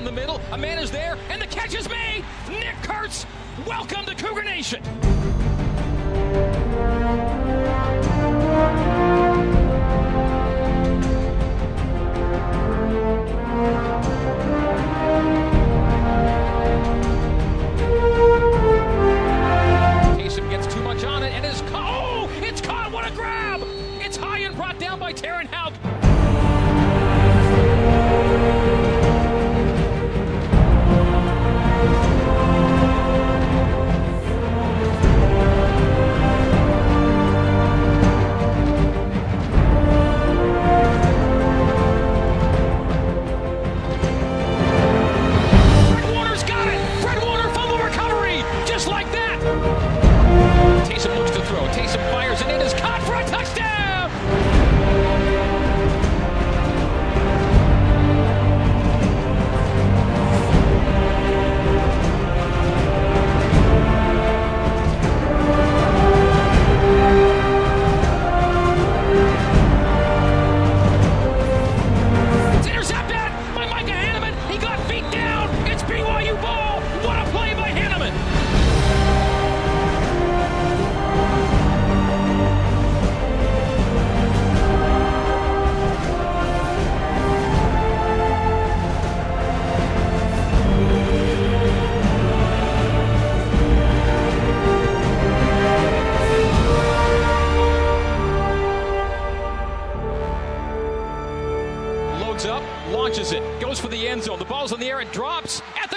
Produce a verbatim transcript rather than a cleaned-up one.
the middle. A man is there, and the catch is made. Nick Kurtz, welcome to Cougar Nation. Taysom gets too much on it, and is caught. Oh, it's caught. What a grab! It's high and brought down by Tanner Mangum. Like that. Taysom looks to throw. Taysom fires and it is caught for a touchdown. It's intercepted by Micah Hanneman. He got beat down. It's B Y U ball. What a play by Hanneman. Up, launches it, goes for the end zone. The ball's in the air and drops at the